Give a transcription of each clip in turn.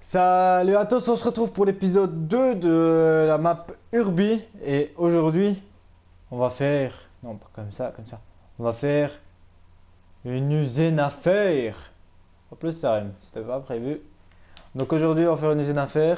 Salut à tous, on se retrouve pour l'épisode 2 de la map Urbi. Et aujourd'hui, on va faire... Non, pas comme ça, comme ça. On va faire une usine à fer. En plus, ça rime, c'était pas prévu. Donc aujourd'hui, on va faire une usine à fer.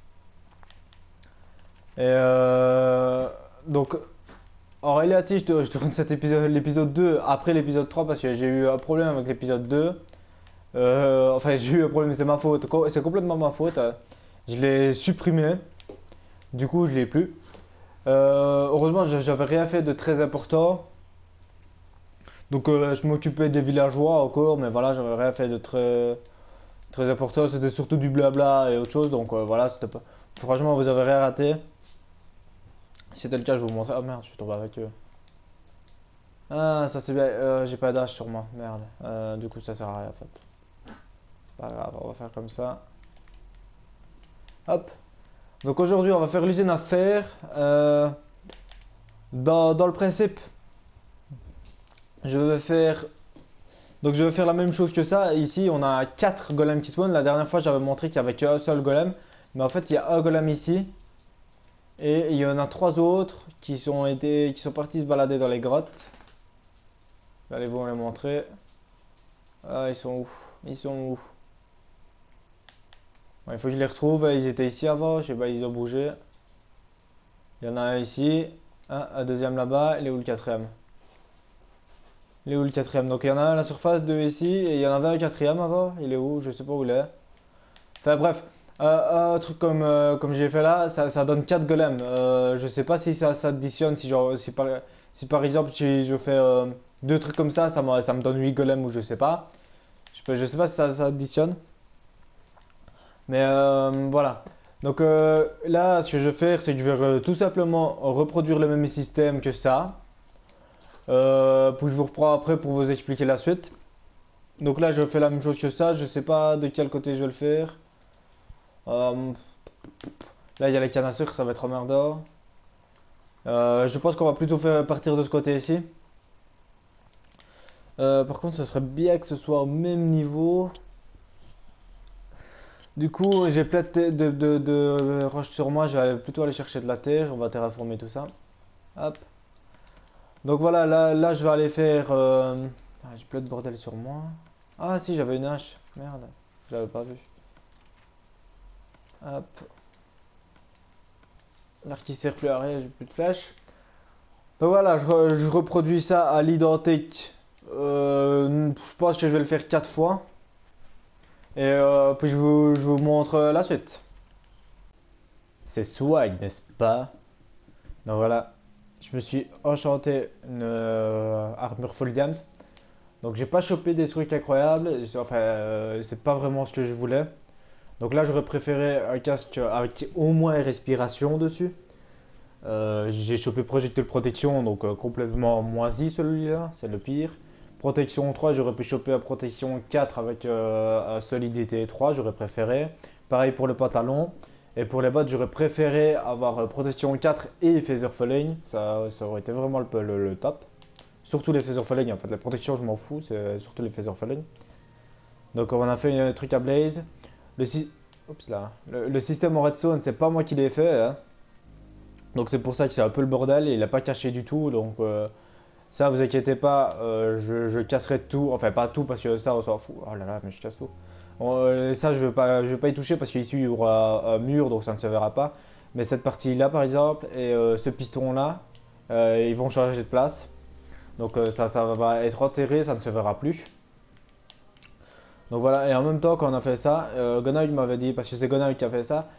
Et donc, en réalité, je tourne cet épisode, l'épisode 2 après l'épisode 3 parce que j'ai eu un problème avec l'épisode 2. Enfin, j'ai eu un problème, c'est ma faute. C'est complètement ma faute. Je l'ai supprimé. Du coup, je l'ai plus. Heureusement, j'avais rien fait de très important. Donc, je m'occupais des villageois encore, mais voilà, j'avais rien fait de très important. C'était surtout du blabla et autre chose. Donc, voilà, c'était pas. Franchement, vous avez rien raté. Si c'était le cas, je vous montrer. Ah merde, je suis tombé avec eux. Ah, ça c'est bien. J'ai pas d'âge sur moi. Merde. Du coup, ça sert à rien en fait. Pas grave, on va faire comme ça. Hop. Donc aujourd'hui, on va faire l'usine à fer. Dans le principe, je vais faire je vais faire la même chose que ça. Ici, on a 4 golems qui spawnent. La dernière fois, j'avais montré qu'il n'y avait qu'un seul golem. Mais en fait, il y a un golem ici. Et il y en a 3 autres qui sont partis se balader dans les grottes. Allez, vous les montrer. Ah, ils sont où? Ils sont où? Bon, il faut que je les retrouve. Ils étaient ici avant. Je sais pas, ils ont bougé. Il y en a un ici. Un deuxième là-bas. Il est où le quatrième? Il est où le quatrième? Donc il y en a un à la surface, deux ici, et il y en avait un quatrième avant. Il est où? Je sais pas où il est. Enfin bref, un truc comme j'ai fait là, ça donne 4 golems. Je sais pas si ça s'additionne, si par exemple si je fais deux trucs comme ça me donne 8 golems ou je sais pas. Je sais pas si ça s'additionne. Mais voilà. Donc là, ce que je vais faire, c'est que je vais tout simplement reproduire le même système que ça. Puis je vous reprends après pour vous expliquer la suite. Donc là, je fais la même chose que ça. Je sais pas de quel côté je vais le faire. Euh, Là, il y a les cannes à sucre, ça va être emmerdant. Je pense qu'on va plutôt faire partir de ce côté ici. Par contre, ce serait bien que ce soit au même niveau. Du coup, j'ai plein de roches sur moi. Je vais plutôt aller chercher de la terre. On va terraformer tout ça. Hop. Donc voilà, là je vais aller faire. J'ai plein de bordel sur moi. Ah, si, j'avais une hache. Merde, je l'avais pas vu. Hop. L'arc qui sert plus à rien, j'ai plus de flèches. Donc voilà, je reproduis ça à l'identique. Je pense que je vais le faire 4 fois. Et puis je vous montre la suite. C'est swag, n'est-ce pas? Donc voilà, je me suis enchanté une armure full diams. Donc j'ai pas chopé des trucs incroyables. Enfin, c'est pas vraiment ce que je voulais. Donc là, j'aurais préféré un casque avec au moins respiration dessus. J'ai chopé projectile protection, donc complètement moisi celui-là, c'est le pire. Protection 3, j'aurais pu choper la protection 4 avec solidité 3, j'aurais préféré. Pareil pour le pantalon. Et pour les bottes, j'aurais préféré avoir protection 4 et phaser falling. Ça aurait été vraiment le top. Surtout les phaser falling, en fait. La protection, je m'en fous, c'est surtout les phaser falling. Donc on a fait un truc à Blaze. Le, Oups, là. Le système en redstone, c'est pas moi qui l'ai fait, hein. Donc c'est pour ça que c'est un peu le bordel et il n'a pas caché du tout. Donc ça, vous inquiétez pas, je casserai tout. Enfin, pas tout parce que ça, on s'en fout. Oh là là, mais je casse tout. Bon, ça, je vais pas y toucher parce qu'ici, il y aura un mur, donc ça ne se verra pas. Mais cette partie-là, par exemple, et ce piston-là, ils vont changer de place. Donc ça va être enterré, ça ne se verra plus. Donc voilà, et en même temps, quand on a fait ça, Gonag m'avait dit, parce que c'est Gonag qui a fait ça,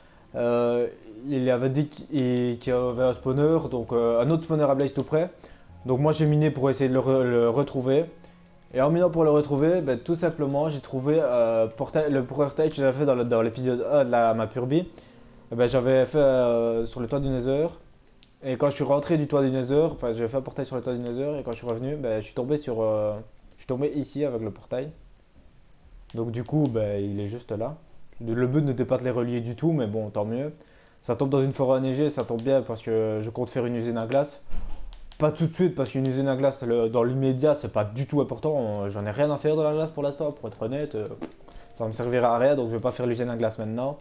il avait dit qu'il y avait un spawner, donc un autre spawner à Blaze tout près. Donc moi j'ai miné pour essayer de le retrouver. Et en minant pour le retrouver, ben, tout simplement j'ai trouvé le portail que j'avais fait dans l'épisode 1 de la map Urbi. Ben, j'avais fait sur le toit du Nether. Et quand je suis rentré du toit du Nether, enfin j'ai fait un portail sur le toit du Nether et quand je suis revenu, ben, je suis tombé ici avec le portail. Donc du coup, ben, il est juste là. Le but n'était pas de les relier du tout, mais bon, tant mieux. Ça tombe dans une forêt enneigée, ça tombe bien parce que je compte faire une usine à glace. pas tout de suite parce qu'une usine à glace dans l'immédiat c'est pas du tout important. J'en ai rien à faire de la glace pour l'instant, pour être honnête. Ça me servira à rien donc je vais pas faire l'usine à glace maintenant.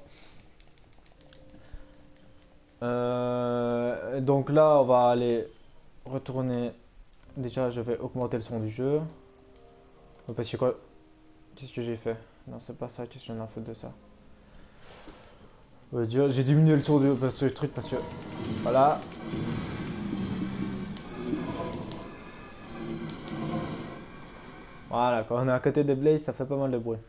Donc là on va aller retourner. Déjà je vais augmenter le son du jeu. Parce que quoi? Qu'est-ce que j'ai fait? Non c'est pas ça, qu'est-ce que j'en ai à foutre de ça? J'ai diminué le son du truc parce que. Voilà. Voilà, quand on est à côté des blazes, ça fait pas mal de bruit.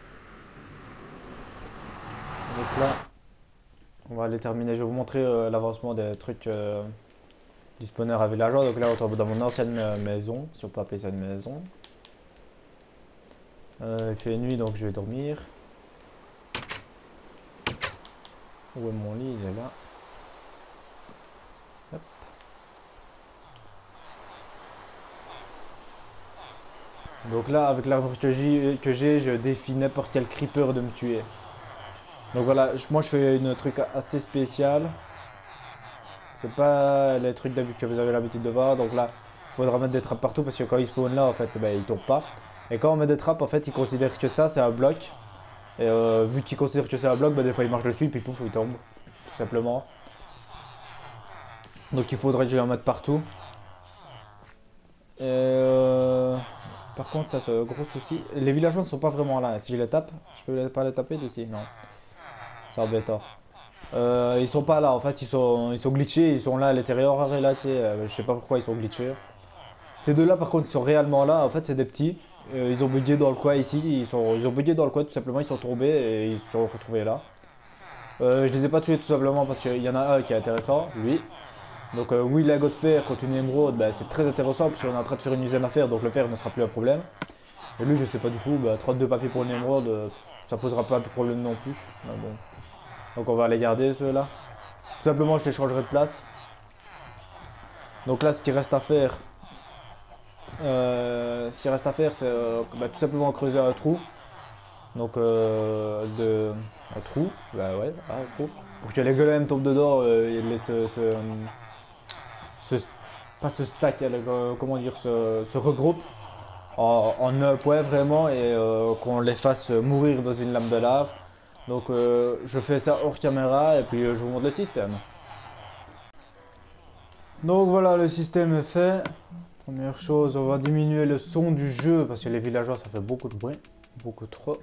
Donc là, on va aller terminer. Je vais vous montrer l'avancement des trucs du spawner à villageois. Donc là, on tombe dans mon ancienne maison, si on peut appeler ça une maison. Il fait nuit, donc je vais dormir. Où est mon lit? Il est là. Hop. Donc là, avec l'arbre que j'ai, je défie n'importe quel creeper de me tuer. Donc voilà, moi je fais une truc assez spécial. C'est pas les trucs que vous avez l'habitude de voir. Donc là, il faudra mettre des trappes partout parce que quand ils spawnent là, en fait, ben, ils tombent pas. Et quand on met des trappes, en fait, ils considèrent que ça, c'est un bloc. Et vu qu'ils considèrent que c'est un bloc, ben, des fois ils marchent dessus, puis pouf, ils tombent. Tout simplement. Donc il faudrait que je les en mette partout. Et par contre, ça c'est un gros souci. Les villageois ne sont pas vraiment là. Si je les tape, je peux pas les taper d'ici. Non. C'est embêtant. Ils sont pas là, en fait, ils sont glitchés, ils sont là à l'intérieur, là, tu sais, je sais pas pourquoi ils sont glitchés. Ces deux-là, par contre, ils sont réellement là, en fait, c'est des petits. Ils ont bugué dans le coin ici, ils ont bugué dans le coin, tout simplement, ils sont tombés et ils se sont retrouvés là. Je les ai pas tués tout simplement parce qu'il y en a un qui est intéressant, lui. Donc, oui, la de fer contre une émeraude, bah, c'est très intéressant parce qu'on est en train de faire une usine à fer, donc le fer ne sera plus un problème. Et lui, je sais pas du tout, bah, 32 papiers pour une émeraude, ça posera pas de problème non plus. Mais bon. Donc on va les garder ceux-là. Tout simplement je les changerai de place. Donc là ce qu'il reste à faire, c'est bah, tout simplement creuser un trou. Donc un trou, bah ouais, un trou. Pour que les golems tombent dedans et laissent pas se stack, comment dire, se regroupent en un point vraiment et qu'on les fasse mourir dans une lame de lave. Donc je fais ça hors caméra et puis je vous montre le système. Donc voilà, le système est fait. Première chose, on va diminuer le son du jeu parce que les villageois ça fait beaucoup de bruit, beaucoup trop.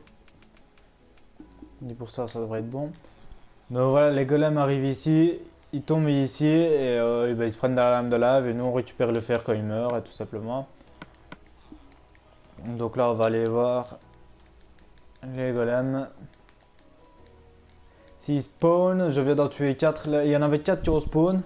Et pour ça, ça devrait être bon. Donc voilà, les golems arrivent ici, ils tombent ici et ben, ils se prennent dans la lame de lave et nous on récupère le fer quand ils meurent, tout simplement. Donc là, on va aller voir les golems. S'ils spawn, je viens d'en tuer 4. Il y en avait 4 qui ont spawn.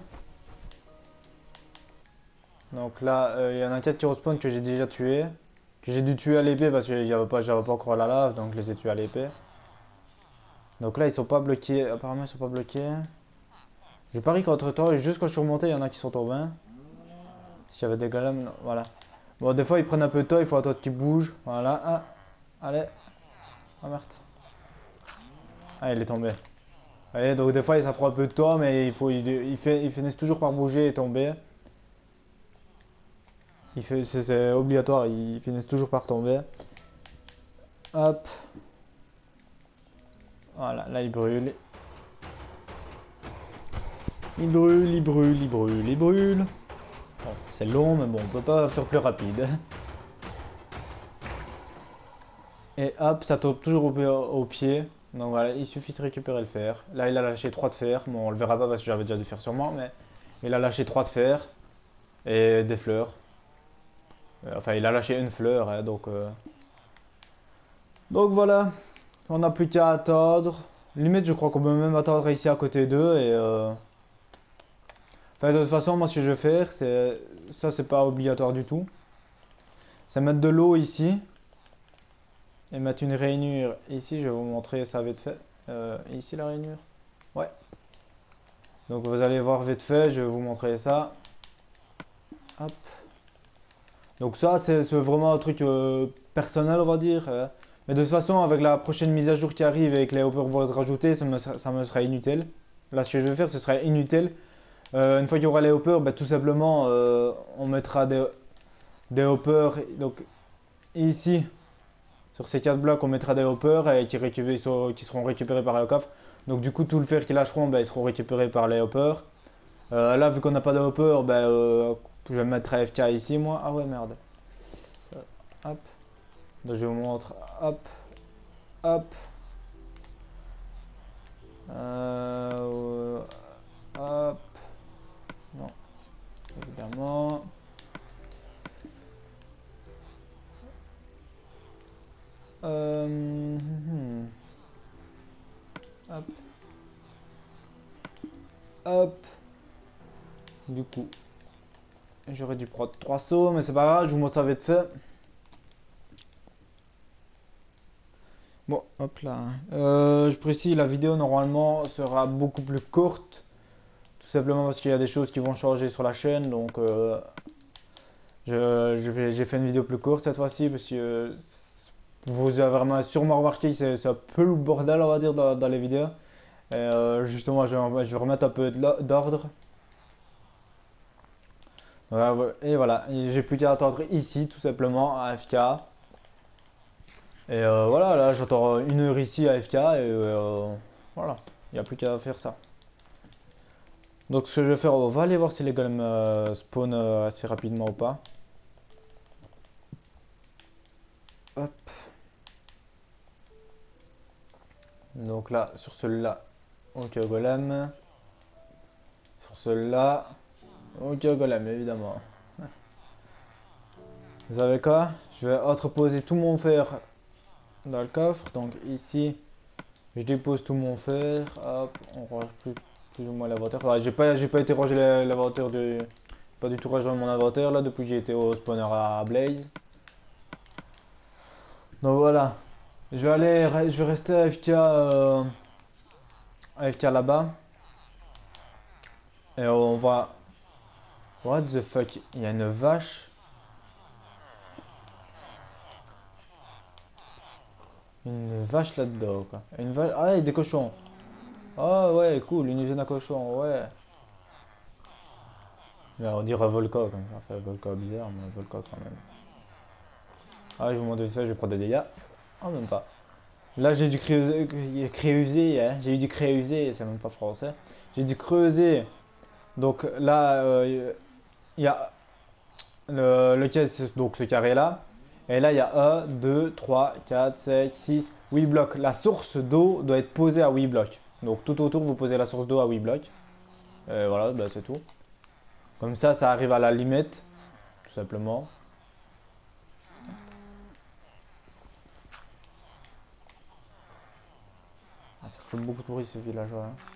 Donc là, il y en a 4 qui respawn que j'ai déjà tué. Que j'ai dû tuer à l'épée parce que j'avais pas encore la lave, donc je les ai tués à l'épée. Donc là, ils sont pas bloqués. Apparemment, ils sont pas bloqués. Je parie qu'entre temps, juste quand je suis remonté, il y en a qui sont tombés. S'il y avait des golems, non, voilà. Bon, des fois, ils prennent un peu de temps, il faut attendre qu'ils bougent. Voilà. Ah, allez. Ah, merde. Ah, il est tombé. Allez, donc des fois, ça prend un peu de temps, mais ils finissent toujours par bouger et tomber. C'est obligatoire, ils finissent toujours par tomber. Hop. Voilà, là il brûle. Il brûle, il brûle, il brûle, il brûle. Bon, c'est long, mais bon, on peut pas faire plus rapide. Et hop, ça tombe toujours au pied. Donc voilà, il suffit de récupérer le fer. Là, il a lâché 3 de fer. Bon, on le verra pas parce que j'avais déjà du fer sur moi, mais il a lâché 3 de fer et des fleurs. Enfin, il a lâché une fleur, hein, donc voilà. On n'a plus qu'à attendre. Limite, je crois qu'on peut même attendre ici à côté d'eux et enfin, de toute façon, moi, ce que je vais faire, c'est ça, c'est pas obligatoire du tout. C'est mettre de l'eau ici et mettre une rainure ici. Je vais vous montrer ça vite fait. Ici la rainure. Ouais. Donc vous allez voir vite fait. Je vais vous montrer ça. Hop. Donc ça, c'est vraiment un truc personnel, on va dire. Mais de toute façon, avec la prochaine mise à jour qui arrive et que les overworlds rajoutés, ça me sera inutile. Là, ce que je vais faire, ce sera inutile. Une fois qu'il y aura les hoppers, bah, tout simplement, on mettra des hoppers. Donc ici, sur ces 4 blocs, on mettra des hoppers et qui seront récupérés par le coffre. Donc du coup, tout le fer qu'ils lâcheront, bah, ils seront récupérés par les hoppers. Là, vu qu'on n'a pas de hopper, bah, je vais mettre AFK ici, moi. Ah ouais, merde. Hop. Donc je vous montre. Hop. Hop. Hop. Non, évidemment. Hop. Hop. Du coup, j'aurais dû prendre 3 sauts, mais c'est pas grave, je vous montre ça vite fait. Bon, hop là. Je précise, la vidéo normalement sera beaucoup plus courte. Tout simplement parce qu'il y a des choses qui vont changer sur la chaîne. Donc, j'ai fait une vidéo plus courte cette fois-ci. Parce que vous avez vraiment sûrement remarqué que c'est un peu le bordel, on va dire, dans les vidéos. Et justement, je vais remettre un peu d'ordre. Et voilà, j'ai plus qu'à attendre ici, tout simplement, à AFK. Et voilà, là j'attends 1 heure ici à AFK et voilà, il n'y a plus qu'à faire ça. Donc ce que je vais faire, on va aller voir si les golems spawn assez rapidement ou pas. Hop. Donc là, sur celui-là, ok golem. Sur celui-là, ok golem évidemment. Vous savez quoi? Je vais entreposer tout mon fer dans le coffre. Donc ici, je dépose tout mon fer. Hop, on range plus ou moins l'inventaire. Enfin, j'ai pas été ranger l'inventaire du... Pas du tout rangé mon inventaire là depuis que j'ai été au spawner à Blaze. Donc voilà. Je vais rester AFK là-bas. Et on va... What the fuck? Il y a une vache. Une vache là-dedans quoi. Une vache... Ah, il y a des cochons. Ah ouais, cool, une usine à cochons, ouais. Là, on dirait Volca comme ça. Enfin, Volca bizarre, mais Volca quand même. Ah, je vous montre ça, je vais prendre des dégâts. Ah, même pas. Là, j'ai dû creuser, hein. J'ai eu du creuser, c'est même pas français. J'ai dû creuser. Donc là, il y a le caisse, donc ce carré là. Et là, il y a 1, 2, 3, 4, 5, 6, 8 blocs. La source d'eau doit être posée à 8 blocs. Donc tout autour, vous posez la source d'eau à 8 blocs. Et voilà, bah, c'est tout. Comme ça arrive à la limite, tout simplement. Ah, ça fait beaucoup de bruit ce villageois, hein.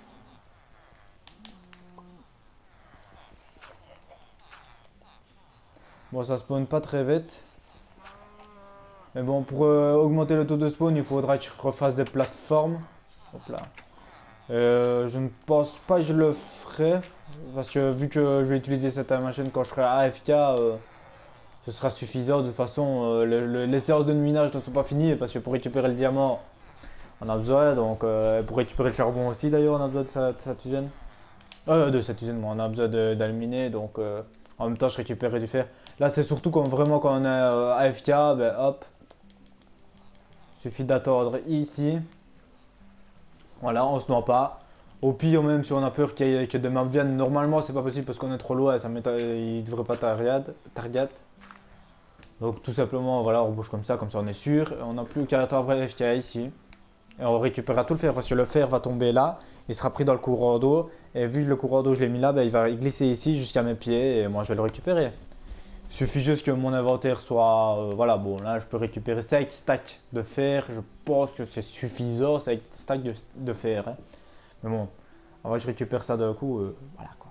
Bon, ça spawn pas très vite. Mais bon, pour augmenter le taux de spawn, il faudra que je refasse des plateformes. Hop là. Je ne pense pas que je le ferai. Parce que vu que je vais utiliser cette machine quand je serai AFK, ce sera suffisant. De toute façon, les séances de minage ne sont pas finies. Parce que pour récupérer le diamant, on a besoin. Donc, pour récupérer le charbon aussi, d'ailleurs, on a besoin de cette usine. De cette usine, on a besoin d'aluminer. Donc, en même temps, je récupérerai du fer. Là, c'est surtout quand vraiment quand on est AFK, ben hop. Suffit d'attendre ici. Voilà, on se noie pas. Au pire, même si on a peur que des mobs viennent, normalement c'est pas possible parce qu'on est trop loin, il devrait pas target. Donc tout simplement, voilà, on bouge comme ça on est sûr. On n'a plus qu'à attendre FK ici. Et on récupérera tout le fer parce que le fer va tomber là, il sera pris dans le courant d'eau. Et vu que le courant d'eau je l'ai mis là, ben, il va glisser ici jusqu'à mes pieds et moi je vais le récupérer. Il suffit juste que mon inventaire soit... voilà, bon, là, je peux récupérer 5 stacks de fer. Je pense que c'est suffisant, 5 stacks de fer. Hein. Mais bon, en vrai, je récupère ça d'un coup. Voilà, quoi.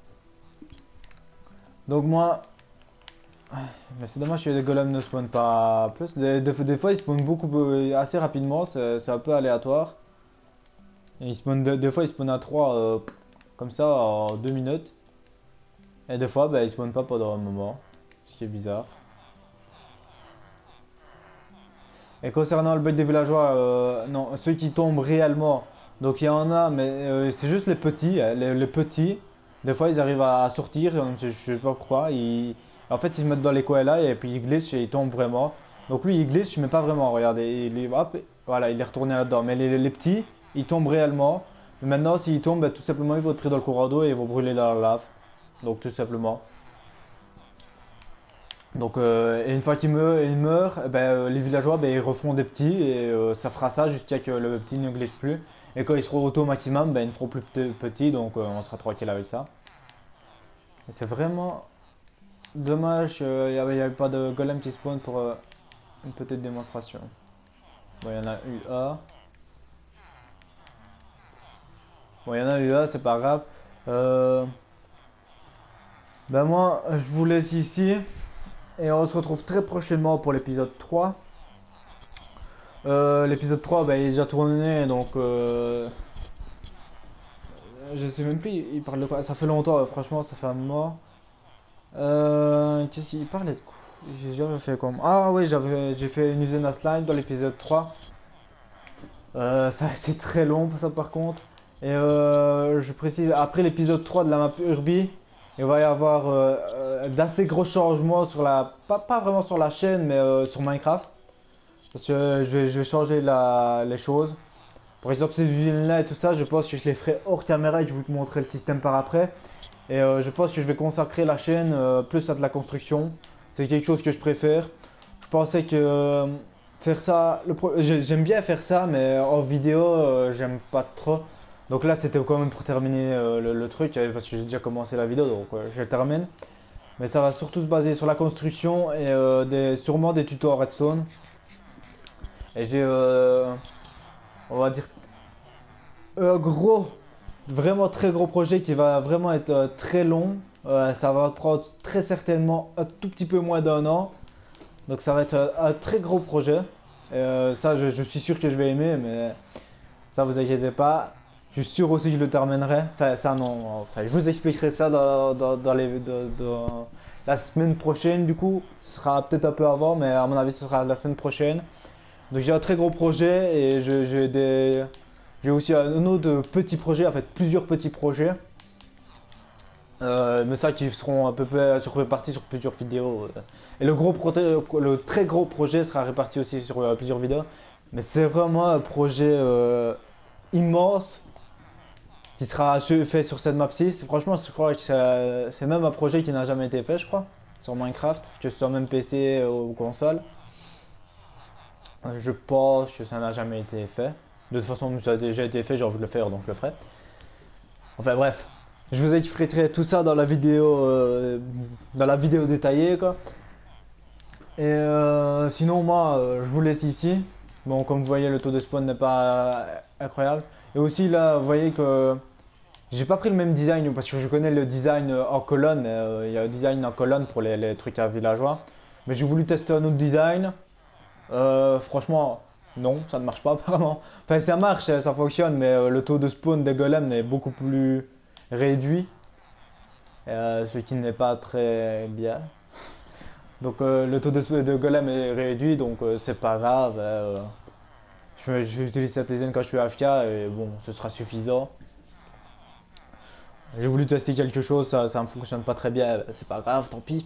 Donc, moi... Mais c'est dommage que les golems ne spawnent pas plus. Des fois, ils spawnent assez rapidement. C'est un peu aléatoire. Et des fois, ils spawnent à 3, comme ça, en 2 minutes. Et des fois, ben, ils spawnent pas pendant un moment. Ce qui est bizarre. Et concernant le bug des villageois, non, ceux qui tombent réellement, donc il y en a, mais c'est juste les petits, hein, les petits. Des fois, ils arrivent à sortir, je sais pas pourquoi. En fait, ils se mettent dans les coins là et puis ils glissent et ils tombent vraiment. Donc lui, il glisse, je mets pas vraiment. Regardez, hop, voilà, il est retourné là-dedans. Mais les petits, ils tombent réellement. Mais maintenant, s'ils tombent, ben, tout simplement, ils vont être pris dans le courant d'eau et ils vont brûler dans la lave. Donc tout simplement. Donc et une fois ils meurent, eh ben, les villageois, ben, ils refont des petits et ça fera ça jusqu'à que le petit ne glisse plus. Et quand ils seront auto maximum, ben, ils ne feront plus petits, donc on sera tranquille avec ça. Et c'est vraiment dommage, il n'y avait pas de golem qui spawn pour une petite démonstration. Bon, il y en a eu un. Bon, il y en a eu un, c'est pas grave. Euh, Ben moi, je vous laisse ici. Et on se retrouve très prochainement pour l'épisode 3. L'épisode 3, ben, il est déjà tourné, donc je sais même plus, il parle de quoi. Ça fait longtemps, franchement, ça fait un moment. Qu'est-ce qu'il parlait de quoi? J'ai jamais fait comme. Ah oui, j'ai fait une usine à slime dans l'épisode 3. Ça a été très long pour ça par contre. Et je précise, après l'épisode 3 de la map Urbi, il va y avoir d'assez gros changements sur la. Pas vraiment sur la chaîne, mais sur Minecraft. Parce que je vais changer les choses. Par exemple, ces usines-là et tout ça, je pense que je les ferai hors caméra et je vous montrerai le système par après. Et je pense que je vais consacrer la chaîne plus à de la construction. C'est quelque chose que je préfère. Je pensais que faire ça, j'aime bien faire ça, mais en vidéo, j'aime pas trop. Donc là, c'était quand même pour terminer le truc, parce que j'ai déjà commencé la vidéo, donc je termine. Mais ça va surtout se baser sur la construction et sûrement des tutos en redstone. Et j'ai, on va dire, un gros, vraiment très gros projet qui va vraiment être très long. Ça va prendre très certainement un tout petit peu moins d'un an. Donc ça va être un très gros projet. Ça, je suis sûr que je vais aimer, mais ça, vous inquiétez pas. Je suis sûr aussi que je le terminerai. Enfin, ça, non. Enfin, je vous expliquerai ça dans la semaine prochaine, du coup. Ce sera peut-être un peu avant, mais à mon avis, ce sera la semaine prochaine. Donc j'ai un très gros projet et j'ai aussi un autre petit projet, en fait plusieurs petits projets. Mais ça qui seront à peu près répartis sur plusieurs vidéos. Et le très gros projet sera réparti aussi sur plusieurs vidéos. Mais c'est vraiment un projet immense qui sera fait sur cette map-ci. Franchement, je crois que c'est même un projet qui n'a jamais été fait, je crois, sur Minecraft, que ce soit même PC ou console. Je pense que ça n'a jamais été fait. De toute façon, ça a déjà été fait, j'ai envie de le faire, donc je le ferai. Enfin bref, je vous expliquerai tout ça dans la vidéo détaillée, quoi. Et sinon, moi, je vous laisse ici. Bon, comme vous voyez, le taux de spawn n'est pas incroyable. Et aussi, là, vous voyez que j'ai pas pris le même design, parce que je connais le design en colonne. Il y a un design en colonne pour les trucs à villageois. Mais j'ai voulu tester un autre design. Franchement, non, ça ne marche pas apparemment. Enfin, ça marche, ça fonctionne, mais le taux de spawn des golems est beaucoup plus réduit, ce qui n'est pas très bien. Donc le taux de golem est réduit, donc c'est pas grave. J'utilise cette usine quand je suis AFK et bon, ce sera suffisant. J'ai voulu tester quelque chose, ça ne fonctionne pas très bien, c'est pas grave, tant pis.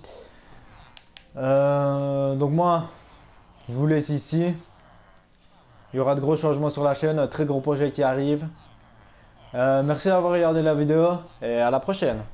Donc moi, je vous laisse ici. Il y aura de gros changements sur la chaîne, un très gros projet qui arrive. Merci d'avoir regardé la vidéo et à la prochaine.